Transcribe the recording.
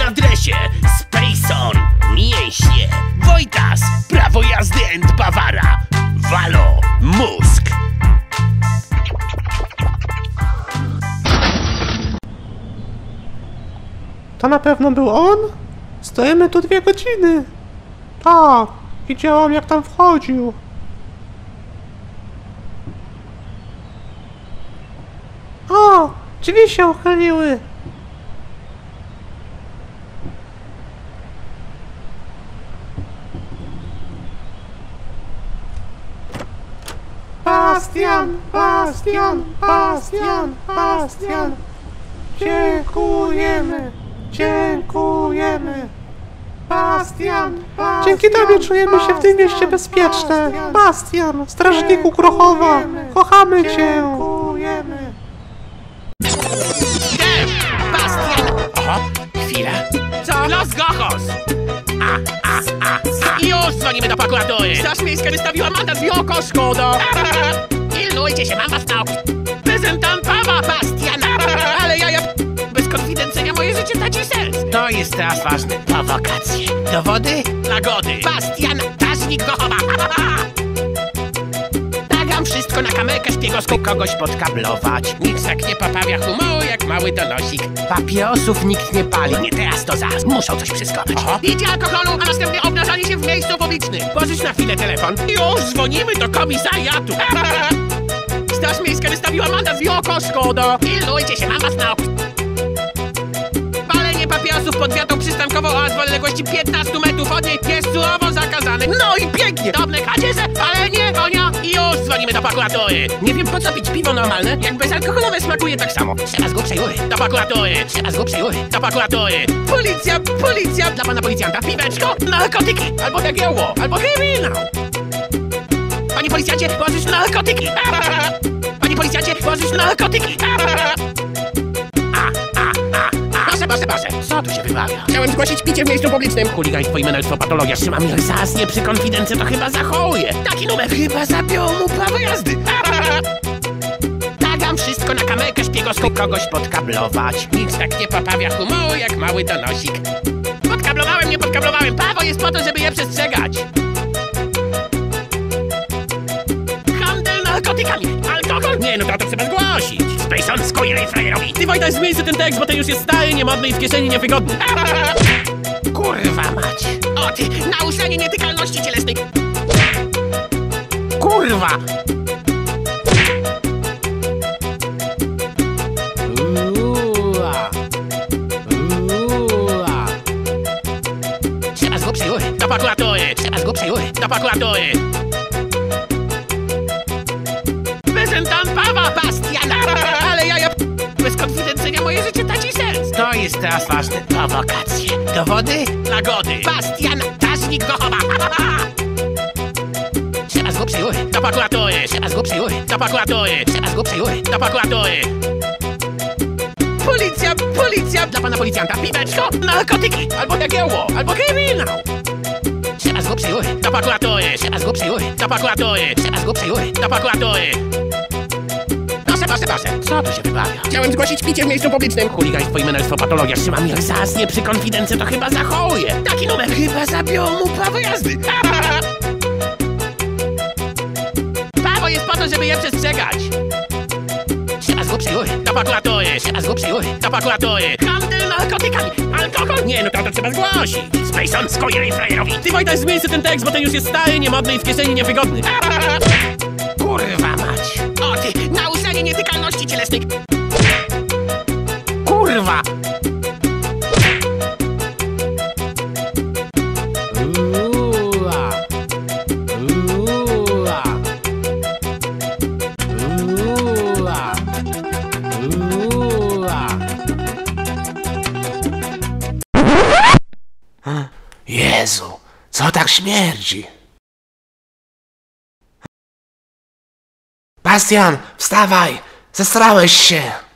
adresie Spacon, mięśnie, Wojtas, prawo jazdy and Bawara, Valo, mózg. To na pewno był on? Stoimy tu 2 godziny. Tak, widziałam jak tam wchodził. O, drzwi się uchyliły. Bastian, Bastian, Bastian, Bastian. Dziękujemy, dziękujemy. Bastian, Bastian. Dzięki tobie czujemy się w tym mieście bezpieczne. Bastian, strażniku Krochowa, kochamy cię. Dziękujemy. Bastian! Oho, chwila. Co? Los Gochos! I już dzwonimy do prokuratury! Straż Miejska wystawiła mandat w oko, szkoda! Pilnujcie się, mam was na oku! Prezentant Pawa, Bastian! Ale ja... Bez konfidencyjnia moje życie traci sens! To jest teraz ważne. Prowokacje. Dowody? Nagody. Bastian, strażnik Gochowa! Nagram wszystko na kamerkę szpiegowską, kogoś podkablować. Nikt tak nie poprawia humoru jak mały donosik. Papierosów nikt nie pali. Nie teraz, to zaraz. Muszą coś przeskopać. Picie alkoholu, a następnie obnażanie się w miejscu publicznym. Pożycz na chwilę telefon. Już dzwonimy do komisariatu. Straż Miejska wystawiła mandat w oko, szkoda. Pilnujcie się, mam was na oku. Palenie papierosów pod wiatą przystankową oraz w odległości 15 metrów od niej jest surowo zakazane. No i pięknie! Drobne kradzieże, palenie, konia i już dzwonimy do prokuratury. Nie wiem po co pić piwo normalne, jak bezalkoholowe smakuje tak samo. Trzeba z grubszej rury do prokuratury. Trzeba z grubszej rury do prokuratury. Policja, policja! Dla pana policjanta piweczko, narkotyki, albo jagiełło, albo kryminał. Panie policjancie, pożycz narkotyki! Panie policjancie, pożycz narkotyki! Proszę, co tu się wyprawia? Chciałem zgłosić picie w miejscu publicznym. Chuligaństwo i menelstwo, patologia. Trzymam ile zasnie przy konfidencji, to chyba zachowuje. Taki numer chyba zabiorą mu prawo jazdy. Nagram wszystko na kamerkę szpiegowską, kogoś podkablować. Nic tak nie poprawia humoru jak mały donosik. Podkablowałem, nie podkablowałem. Prawo jest po to, żeby je przestrzegać. Handel narkotykami. Alkohol? Nie, no to trzeba zgłosić. Spacon, skojej frajerowi. Ty Wojtas, zmień ten tekst, bo ten już jest stary, niemodny i w kieszeni niewygodny. Kurwa mać. O ty, naruszenie nietykalności cielesnej. Kurwa. Trzeba z grubszej rury do prokuratury. Trzeba z grubszej rury do prokuratury. Prezentant Pawa, Bastian! Ale ja... Bez konfidencyjnia moje życie traci sens! To jest teraz ważne. Prowokacje. Dowody? Nagody. Bastian, strażnik Gochowa! Trzeba z grubszej rury do prokuratury. Trzeba z grubszej rury do prokuratury. Trzeba z grubszej rury do prokuratury. Policja, policja! Dla pana policjanta piweczko, narkotyki, albo jagiełło, albo kryminał. Trzeba z grubszej rury do prokuratury. Trzeba z grubszej rury do prokuratury. Trzeba z grubszej rury do prokuratury. Proszę, co tu się wyprawia? Chciałem zgłosić picie w miejscu publicznym. Chuligaństwo i menelstwo, patologia. Trzymam ile zasnie przy konfidencji, to chyba zachowuje. Taki numer chyba zabiorą mu prawo jazdy. Prawo jest po to, żeby je przestrzegać. Trzeba z grubszej rury do prokuratury. Trzeba z grubszej rury do prokuratury. Handel narkotykami. Alkohol? Nie, no to trzeba zgłosić. Spacon, skojej frajerowi. Ty Wojtas, zmień ten tekst, bo ten już jest stary, niemodny i w kieszeni niewygodny. Kurwa mać. O ty, naruszenie nietykalności cielesnej. Kurwa. Jezu, co tak śmierdzi? Bastian, wstawaj! Zesrałeś się!